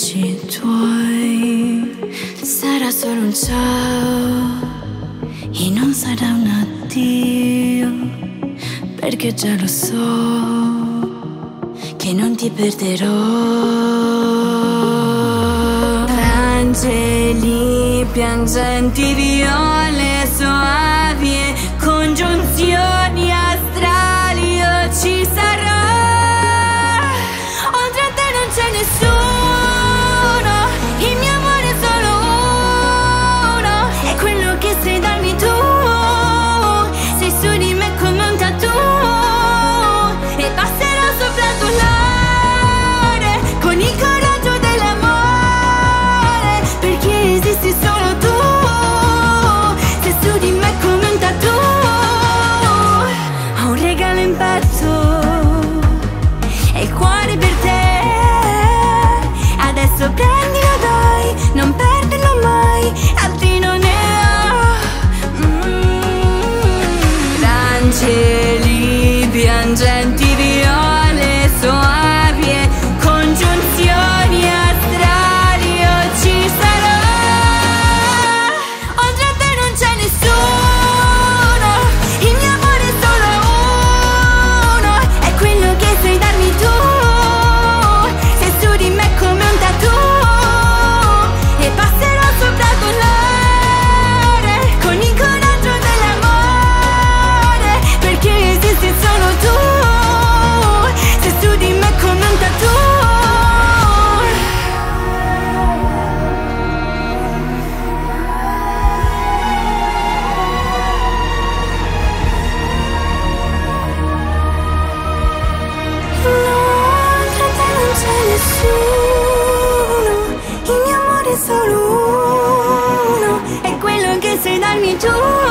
baci tuoi sarà solo un ciao e non sarà un addio, perché già lo so che non ti perderò. Angeli piangenti, viole soavi e congiunzioni astrali, io ci sarò. Oltre a te non c'è nessuno, il mio amore è solo uno, è quello che sai darmi tu. Sei su di me come un tattoo e passerò sopra il tuo cuore con il coraggio dell'amore, perché esisti solo tu. Sei su di me come un tattoo. Ho un regalo in petto e il cuore per te. Adesso prendilo dai, non perderlo mai, altri non ne ho. Angeli piangenti, viole soavi e congiunzioni astrali, io ci sarò. Oltre a te non c'è nessuno, il mio amore è solo uno, è quello che sai darmi tu. Sei su di me come un tattoo e passerò sopra il tuo cuore con il coraggio dell'amore, perché esisti solo tu. Sei su di me come un tattoo. Oltre a te non c'è nessuno, il mio amore è solo uno, è quello che sai darmi tu.